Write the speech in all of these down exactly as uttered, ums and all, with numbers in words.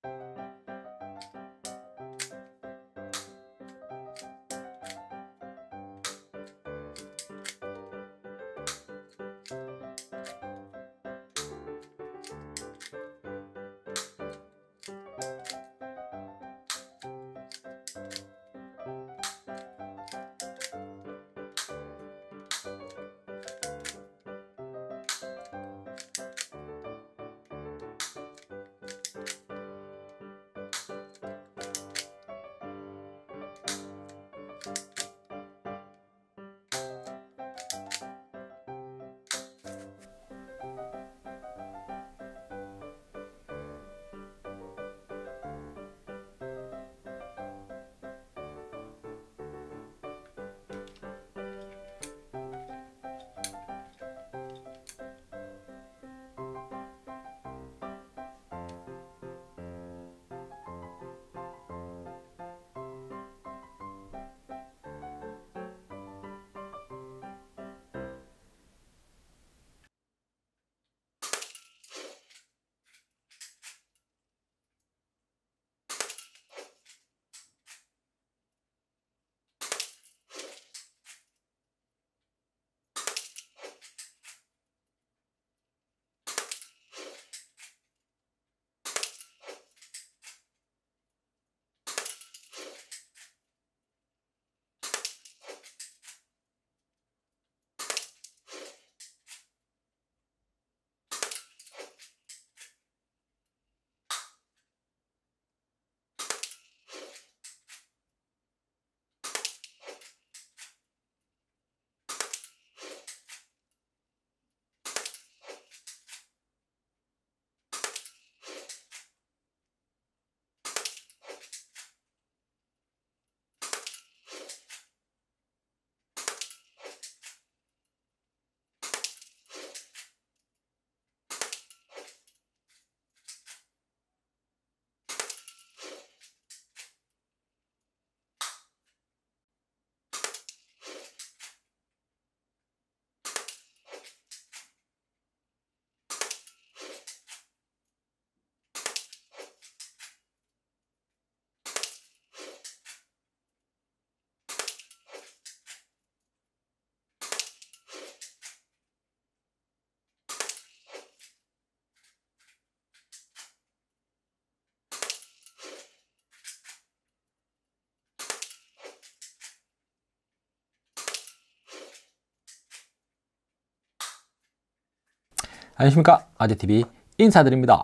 안녕하십니까, 아재티비 인사드립니다.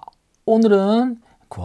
오늘은 그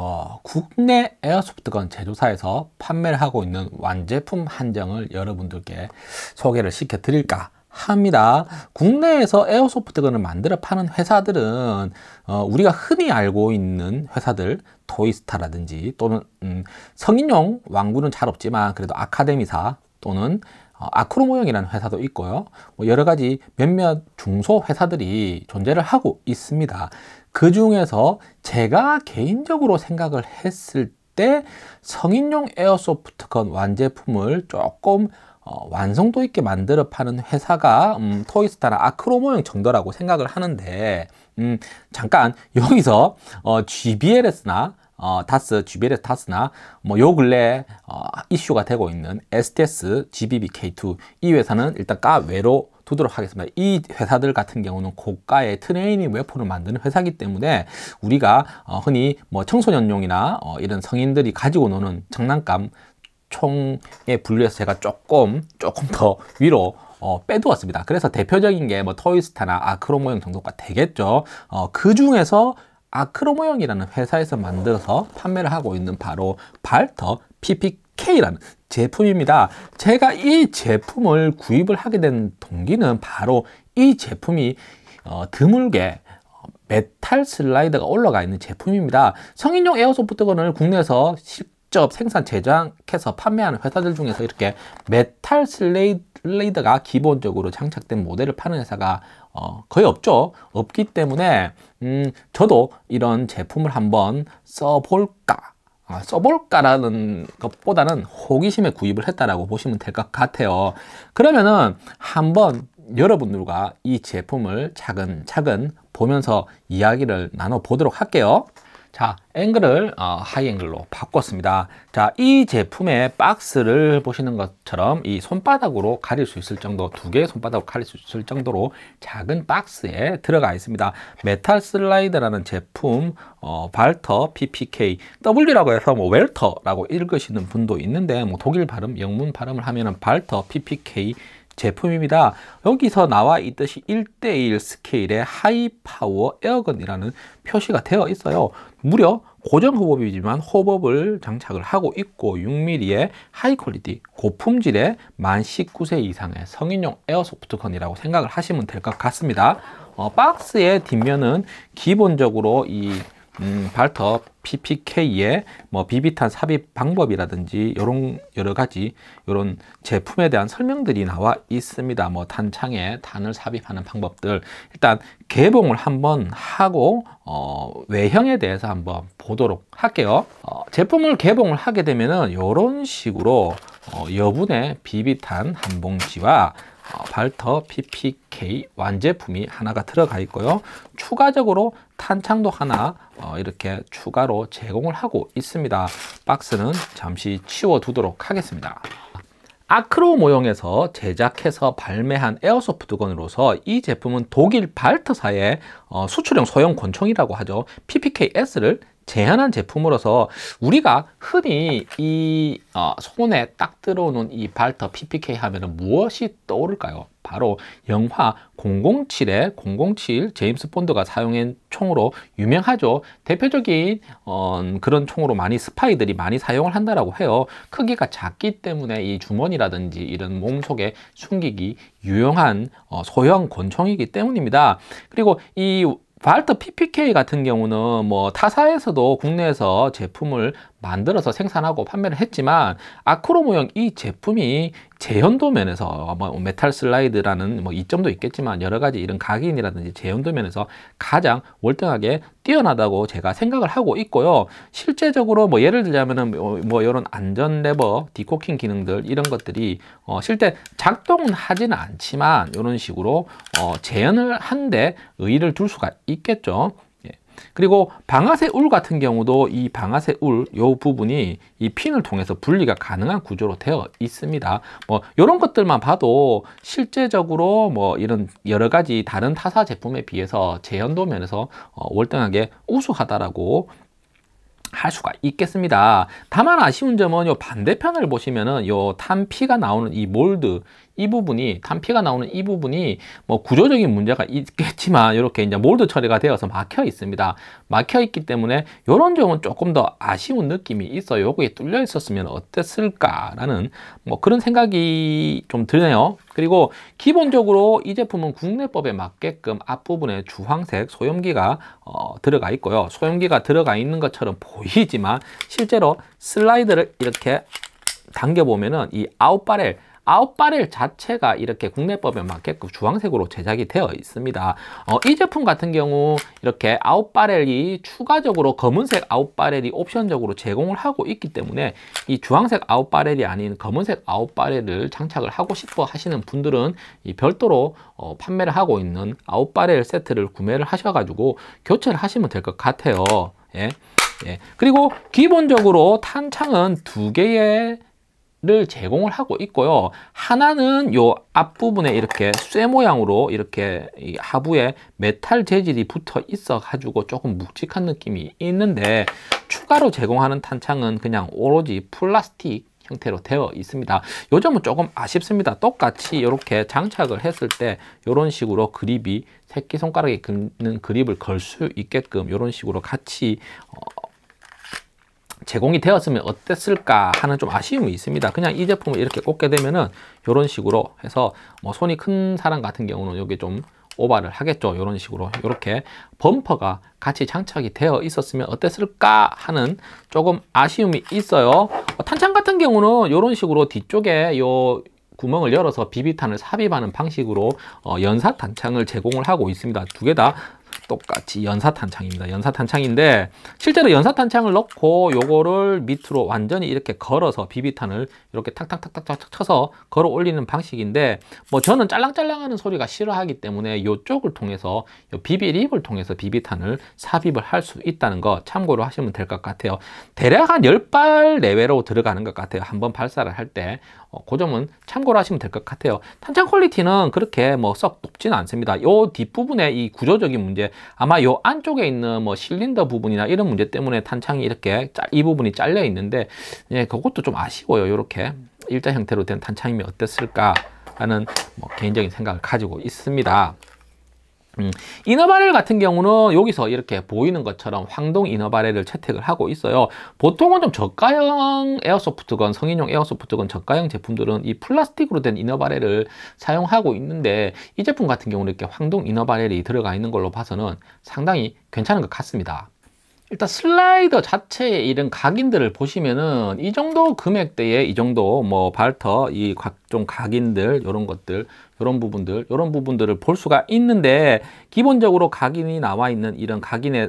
국내 에어소프트건 제조사에서 판매를 하고 있는 완제품 한정을 여러분들께 소개를 시켜 드릴까 합니다. 국내에서 에어소프트건을 만들어 파는 회사들은 어, 우리가 흔히 알고 있는 회사들, 토이스타라든지 또는 음, 성인용 왕구는 잘 없지만 그래도 아카데미사 또는 어, 아크로모형이라는 회사도 있고요. 뭐 여러 가지 몇몇 중소 회사들이 존재를 하고 있습니다. 그 중에서 제가 개인적으로 생각을 했을 때 성인용 에어소프트건 완제품을 조금 어, 완성도 있게 만들어 파는 회사가 음, 토이스타나 아크로모형 정도라고 생각을 하는데 음, 잠깐 여기서 어, 지비엘에스나 어, 다스, 지비엘에스 다스나 뭐 요 근래 어, 이슈가 되고 있는 에스티에스 지비비-케이 투 이 회사는 일단 까외로 두도록 하겠습니다. 이 회사들 같은 경우는 고가의 트레이닝 웨폰을 만드는 회사이기 때문에 우리가 어, 흔히 뭐 청소년용이나 어, 이런 성인들이 가지고 노는 장난감 총에 분류해서 제가 조금 조금 더 위로 어, 빼두었습니다. 그래서 대표적인 게 뭐 토이스타나 아크로모형 정도가 되겠죠. 어, 그 중에서 아크로모형이라는 회사에서 만들어서 판매를 하고 있는 바로 발터 피피케이라는 제품입니다. 제가 이 제품을 구입을 하게 된 동기는 바로 이 제품이 어, 드물게 메탈 슬라이드가 올라가 있는 제품입니다. 성인용 에어소프트건을 국내에서 직접 생산 제작해서 판매하는 회사들 중에서 이렇게 메탈 슬라이드가 기본적으로 장착된 모델을 파는 회사가 어, 거의 없죠. 없기 때문에 음, 저도 이런 제품을 한번 써볼까 어, 써볼까라는 것보다는 호기심에 구입을 했다라고 보시면 될 것 같아요. 그러면은 한번 여러분들과 이 제품을 차근차근 보면서 이야기를 나눠보도록 할게요. 자, 앵글을 어, 하이 앵글로 바꿨습니다. 자, 이 제품의 박스를 보시는 것처럼 이 손바닥으로 가릴 수 있을 정도, 두 개의 손바닥으로 가릴 수 있을 정도로 작은 박스에 들어가 있습니다. 메탈 슬라이드라는 제품, 어, 발터 피피케이, W라고 해서 뭐 웰터라고 읽으시는 분도 있는데, 뭐 독일 발음, 영문 발음을 하면은 발터 피피케이 제품입니다. 여기서 나와 있듯이 일 대 일 스케일의 하이 파워 에어건이라는 표시가 되어 있어요. 무려 고정 호법이지만 호법을 장착을 하고 있고 육 밀리미터의 하이 퀄리티, 고품질의 만 십구 세 이상의 성인용 에어소프트건이라고 생각을 하시면 될 것 같습니다. 어, 박스의 뒷면은 기본적으로 이 음, 발터 피피케이의 뭐 비비탄 삽입 방법이라든지 이런 여러 가지 이런 제품에 대한 설명들이 나와 있습니다. 뭐 탄창에 탄을 삽입하는 방법들, 일단 개봉을 한번 하고 어, 외형에 대해서 한번 보도록 할게요. 어, 제품을 개봉을 하게 되면은 이런 식으로 어, 여분의 비비탄 한 봉지와 어, 발터 피피케이 완제품이 하나가 들어가 있고요. 추가적으로 탄창도 하나 어, 이렇게 추가로 제공을 하고 있습니다. 박스는 잠시 치워 두도록 하겠습니다. 아크로 모형에서 제작해서 발매한 에어소프트건으로서 이 제품은 독일 발터사의 어, 수출용 소형 권총이라고 하죠. 피피케이에스를 제한한 제품으로서 우리가 흔히 이 어, 손에 딱 들어오는 이 발터 피피케이 하면은 무엇이 떠오를까요? 바로 영화 공공칠의 공공칠 제임스 본드가 사용한 총으로 유명하죠. 대표적인 어, 그런 총으로 많이 스파이들이 많이 사용을 한다라고 해요. 크기가 작기 때문에 이 주머니라든지 이런 몸속에 숨기기 유용한 어, 소형 권총이기 때문입니다. 그리고 이 발터 피피케이 같은 경우는 뭐 타사에서도 국내에서 제품을 만들어서 생산하고 판매를 했지만 아크로 모형 이 제품이 재현도 면에서 뭐 메탈 슬라이드라는 뭐 이점도 있겠지만 여러 가지 이런 각인이라든지 재현도 면에서 가장 월등하게 뛰어나다고 제가 생각을 하고 있고요. 실제적으로 뭐 예를 들자면은 뭐 이런 안전 레버, 디코킹 기능들 이런 것들이 어 실제 작동은 하지는 않지만 이런 식으로 어 재현을 한데 의의를 둘 수가 있겠죠. 그리고 방아쇠 울 같은 경우도 이 방아쇠 울 요 부분이 이 핀을 통해서 분리가 가능한 구조로 되어 있습니다. 뭐 이런 것들만 봐도 실제적으로 뭐 이런 여러 가지 다른 타사 제품에 비해서 재현도 면에서 어, 월등하게 우수하다라고 할 수가 있겠습니다. 다만 아쉬운 점은 요 반대편을 보시면은 요 탄피가 나오는 이 몰드 이 부분이 탄피가 나오는 이 부분이 뭐 구조적인 문제가 있겠지만 이렇게 이제 몰드 처리가 되어서 막혀 있습니다. 막혀 있기 때문에 이런 점은 조금 더 아쉬운 느낌이 있어요. 여기에 뚫려 있었으면 어땠을까라는 뭐 그런 생각이 좀 드네요. 그리고 기본적으로 이 제품은 국내법에 맞게끔 앞부분에 주황색 소염기가 어, 들어가 있고요. 소염기가 들어가 있는 것처럼 보이지만 실제로 슬라이드를 이렇게 당겨보면은 이 아웃바렐 아웃바렐 자체가 이렇게 국내법에 맞게끔 주황색으로 제작이 되어 있습니다. 어, 이 제품 같은 경우 이렇게 아웃바렐이 추가적으로 검은색 아웃바렐이 옵션적으로 제공을 하고 있기 때문에 이 주황색 아웃바렐이 아닌 검은색 아웃바렐을 장착을 하고 싶어 하시는 분들은 이 별도로 어, 판매를 하고 있는 아웃바렐 세트를 구매를 하셔가지고 교체를 하시면 될 것 같아요. 예. 예. 그리고 기본적으로 탄창은 두 개의 를 제공을 하고 있고요. 하나는 요 앞부분에 이렇게 쇠 모양으로 이렇게 이 하부에 메탈 재질이 붙어 있어 가지고 조금 묵직한 느낌이 있는데 추가로 제공하는 탄창은 그냥 오로지 플라스틱 형태로 되어 있습니다. 요 점은 조금 아쉽습니다. 똑같이 이렇게 장착을 했을 때 이런 식으로 그립이 새끼손가락에 긋는 그립을 걸 수 있게끔 이런 식으로 같이 어, 제공이 되었으면 어땠을까 하는 좀 아쉬움이 있습니다. 그냥 이 제품을 이렇게 꽂게 되면은 이런 식으로 해서 뭐 손이 큰 사람 같은 경우는 여기 좀 오버를 하겠죠. 이런 식으로 이렇게 범퍼가 같이 장착이 되어 있었으면 어땠을까 하는 조금 아쉬움이 있어요. 탄창 같은 경우는 이런 식으로 뒤쪽에 요 구멍을 열어서 비비탄을 삽입하는 방식으로 어, 연사 탄창을 제공을 하고 있습니다. 두 개 다 똑같이 연사탄창입니다. 연사탄창인데 실제로 연사탄창을 넣고 요거를 밑으로 완전히 이렇게 걸어서 비비탄을 이렇게 탁탁탁탁탁 쳐서 걸어 올리는 방식인데, 뭐 저는 짤랑짤랑하는 소리가 싫어하기 때문에 요쪽을 통해서 요 비비립을 통해서 비비탄을 삽입을 할 수 있다는 거 참고로 하시면 될 것 같아요. 대략 한 열 발 내외로 들어가는 것 같아요. 한번 발사를 할 때. 어, 그 점은 참고로 하시면 될 것 같아요. 탄창 퀄리티는 그렇게 뭐 썩 높지는 않습니다. 요 뒷부분에 이 구조적인 문제, 아마 요 안쪽에 있는 뭐 실린더 부분이나 이런 문제 때문에 탄창이 이렇게 짜, 이 부분이 잘려 있는데, 예, 그것도 좀 아쉬워요. 이렇게 일자 형태로 된 탄창이면 어땠을까 라는 뭐 개인적인 생각을 가지고 있습니다. 음, 이너바렐 같은 경우는 여기서 이렇게 보이는 것처럼 황동 이너바렐을 채택을 하고 있어요. 보통은 좀 저가형 에어소프트건, 성인용 에어소프트건 저가형 제품들은 이 플라스틱으로 된 이너바렐을 사용하고 있는데, 이 제품 같은 경우는 이렇게 황동 이너바렐이 들어가 있는 걸로 봐서는 상당히 괜찮은 것 같습니다. 일단 슬라이더 자체의 이런 각인들을 보시면은 이 정도 금액대에 이 정도 뭐 발터, 이 각종 각인들, 이런 것들, 이런 부분들, 이런 부분들을 볼 수가 있는데, 기본적으로 각인이 나와 있는 이런 각인의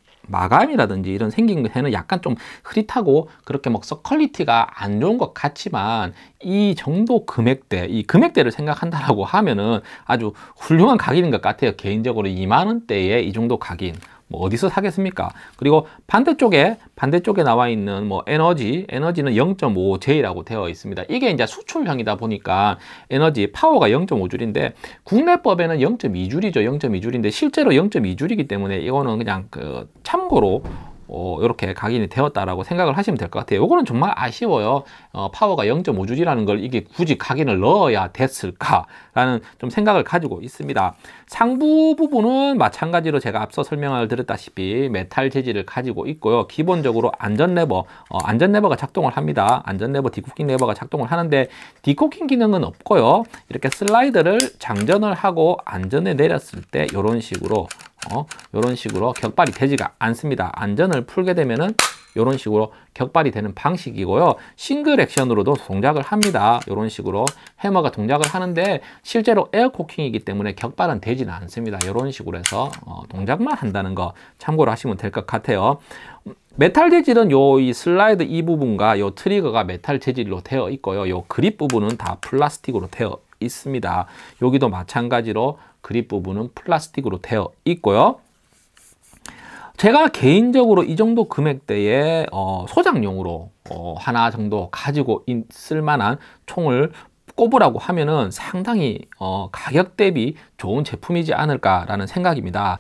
마감이라든지 이런 생긴 해는 약간 좀 흐릿하고 그렇게 뭐 썩 퀄리티가 안 좋은 것 같지만, 이 정도 금액대, 이 금액대를 생각한다라고 하면은 아주 훌륭한 각인인 것 같아요. 개인적으로 이만 원대에 이 정도 각인 뭐 어디서 사겠습니까? 그리고 반대쪽에 반대쪽에 나와 있는 뭐 에너지, 에너지는 영 점 오 제이라고 되어 있습니다. 이게 이제 수출형이다 보니까 에너지 파워가 영 점 오 줄인데, 국내법에는 영 점 이 줄이죠. 영 점 이 줄인데 실제로 영 점 이 줄이기 때문에 이거는 그냥 그 참고로 어, 이렇게 각인이 되었다라고 생각을 하시면 될 것 같아요. 이거는 정말 아쉬워요. 어, 파워가 영 점 오 줄이라는 걸 이게 굳이 각인을 넣어야 됐을까라는 좀 생각을 가지고 있습니다. 상부 부분은 마찬가지로 제가 앞서 설명을 드렸다시피 메탈 재질을 가지고 있고요. 기본적으로 안전 레버, 어, 안전 레버가 작동을 합니다. 안전 레버, 디코킹 레버가 작동을 하는데 디코킹 기능은 없고요. 이렇게 슬라이드를 장전을 하고 안전에 내렸을 때 이런 식으로 어, 이런 식으로 격발이 되지가 않습니다. 안전을 풀게 되면은 이런 식으로 격발이 되는 방식이고요. 싱글 액션으로도 동작을 합니다. 이런 식으로 해머가 동작을 하는데 실제로 에어코킹이기 때문에 격발은 되지는 않습니다. 이런 식으로 해서 어, 동작만 한다는 거 참고로 하시면 될 것 같아요. 메탈 재질은 요 이 슬라이드 이 부분과 요 트리거가 메탈 재질로 되어 있고요. 요 그립 부분은 다 플라스틱으로 되어 있습니다. 여기도 마찬가지로 그립 부분은 플라스틱으로 되어 있고요. 제가 개인적으로 이 정도 금액대에 어, 소장용으로 어, 하나 정도 가지고 있을 만한 총을 꼽으라고 하면은 상당히 어, 가격 대비 좋은 제품이지 않을까라는 생각입니다.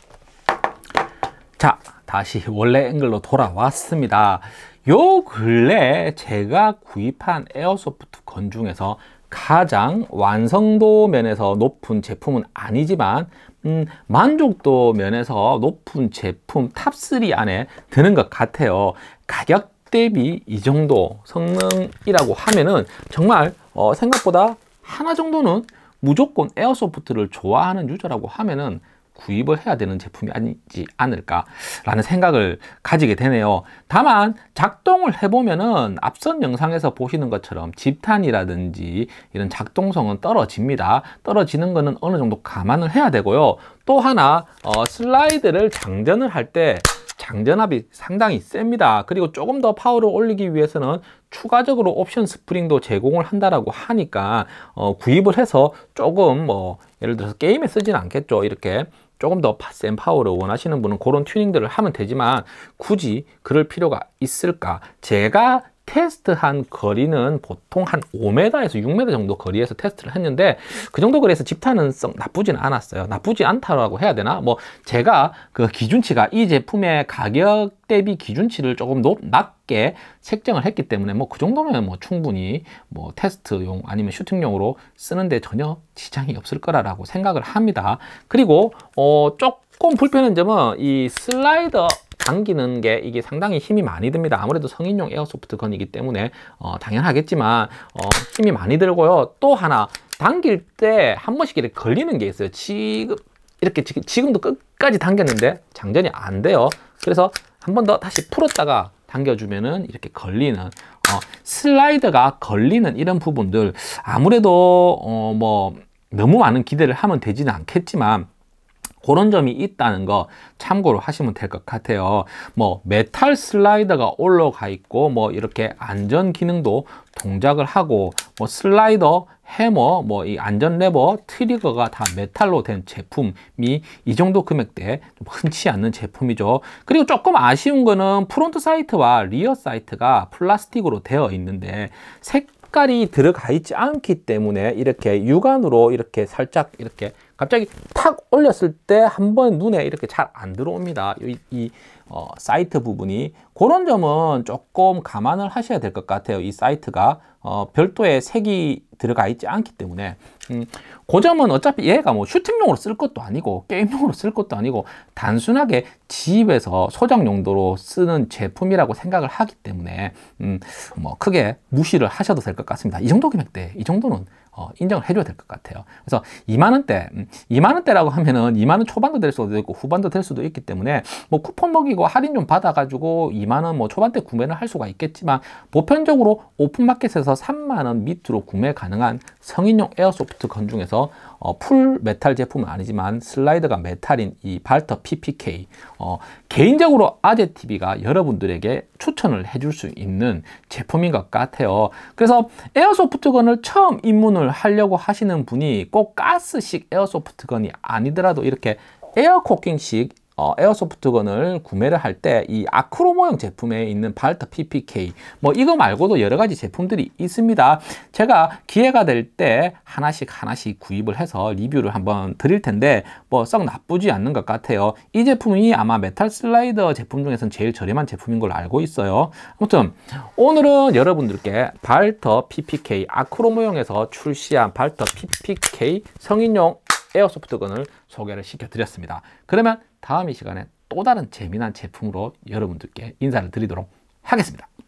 자, 다시 원래 앵글로 돌아왔습니다. 요 근래 제가 구입한 에어소프트 건 중에서 가장 완성도 면에서 높은 제품은 아니지만 음, 만족도 면에서 높은 제품 탑 쓰리 안에 드는 것 같아요. 가격 대비 이 정도 성능이라고 하면은 정말 어, 생각보다 하나 정도는 무조건 에어소프트를 좋아하는 유저라고 하면은 구입을 해야 되는 제품이 아니지 않을까라는 생각을 가지게 되네요. 다만 작동을 해보면은 앞선 영상에서 보시는 것처럼 집탄이라든지 이런 작동성은 떨어집니다. 떨어지는 거는 어느 정도 감안을 해야 되고요. 또 하나 어, 슬라이드를 장전을 할 때 장전압이 상당히 셉니다. 그리고 조금 더 파워를 올리기 위해서는 추가적으로 옵션 스프링도 제공을 한다라고 하니까 어, 구입을 해서 조금 뭐 예를 들어서 게임에 쓰지는 않겠죠. 이렇게 조금 더 센 파워를 원하시는 분은 그런 튜닝들을 하면 되지만 굳이 그럴 필요가 있을까? 제가 테스트한 거리는 보통 한 오 미터에서 육 미터 정도 거리에서 테스트를 했는데 그 정도 거리에서 집탄은 썩 나쁘진 않았어요. 나쁘지 않다라고 해야 되나? 뭐 제가 그 기준치가 이 제품의 가격 대비 기준치를 조금 높, 낮게 책정을 했기 때문에 뭐 그 정도면 뭐 충분히 뭐 테스트용 아니면 슈팅용으로 쓰는데 전혀 지장이 없을 거라고 생각을 합니다. 그리고 어 조금 불편한 점은 이 슬라이더 당기는 게 이게 상당히 힘이 많이 듭니다. 아무래도 성인용 에어소프트 건이기 때문에 어, 당연하겠지만 어, 힘이 많이 들고요. 또 하나 당길 때 한 번씩 이렇게 걸리는 게 있어요. 지금 이렇게 지금, 지금도 끝까지 당겼는데 장전이 안 돼요. 그래서 한 번 더 다시 풀었다가 당겨주면은 이렇게 걸리는 어, 슬라이드가 걸리는 이런 부분들 아무래도 어, 뭐 너무 많은 기대를 하면 되지는 않겠지만 그런 점이 있다는 거 참고로 하시면 될 것 같아요. 뭐 메탈 슬라이더가 올라가 있고 뭐 이렇게 안전 기능도 동작을 하고 뭐 슬라이더, 해머, 뭐 이 안전 레버, 트리거가 다 메탈로 된 제품이 이 정도 금액대에 좀 흔치 않는 제품이죠. 그리고 조금 아쉬운 거는 프론트 사이트와 리어 사이트가 플라스틱으로 되어 있는데 색깔이 들어가 있지 않기 때문에 이렇게 육안으로 이렇게 살짝 이렇게 갑자기 탁 올렸을 때 한 번 눈에 이렇게 잘 안 들어옵니다. 이, 이 어, 사이트 부분이. 그런 점은 조금 감안을 하셔야 될 것 같아요. 이 사이트가 어, 별도의 색이 들어가 있지 않기 때문에 음, 그 점은 어차피 얘가 뭐 슈팅용으로 쓸 것도 아니고 게임용으로 쓸 것도 아니고 단순하게 집에서 소장 용도로 쓰는 제품이라고 생각을 하기 때문에 음, 뭐 크게 무시를 하셔도 될 것 같습니다. 이 정도 금액대, 이 정도는 어, 인정을 해줘야 될 것 같아요. 그래서 이만 원대, 음, 이만 원대라고 하면은 이만 원 초반도 될 수도 있고 후반도 될 수도 있기 때문에 뭐 쿠폰 먹이고 할인 좀 받아가지고 이만 원 뭐 초반대 구매를 할 수가 있겠지만 보편적으로 오픈마켓에서 삼만 원 밑으로 구매 가능한 성인용 에어소프트 건 중에서 어, 풀 메탈 제품은 아니지만 슬라이더가 메탈인 이 발터 피피케이 어, 개인적으로 아재티비가 여러분들에게 추천을 해줄 수 있는 제품인 것 같아요. 그래서 에어소프트건을 처음 입문을 하려고 하시는 분이 꼭 가스식 에어소프트건이 아니더라도 이렇게 에어코킹식 어, 에어소프트건을 구매를 할 때 이 아크로 모형 제품에 있는 발터 피피케이 뭐 이거 말고도 여러 가지 제품들이 있습니다. 제가 기회가 될 때 하나씩 하나씩 구입을 해서 리뷰를 한번 드릴 텐데 뭐 썩 나쁘지 않는 것 같아요. 이 제품이 아마 메탈 슬라이더 제품 중에서는 제일 저렴한 제품인 걸로 알고 있어요. 아무튼 오늘은 여러분들께 발터 피피케이 아크로 모형에서 출시한 발터 피피케이 성인용 에어소프트건을 소개를 시켜드렸습니다. 그러면 다음 이 시간에 또 다른 재미난 제품으로 여러분들께 인사를 드리도록 하겠습니다.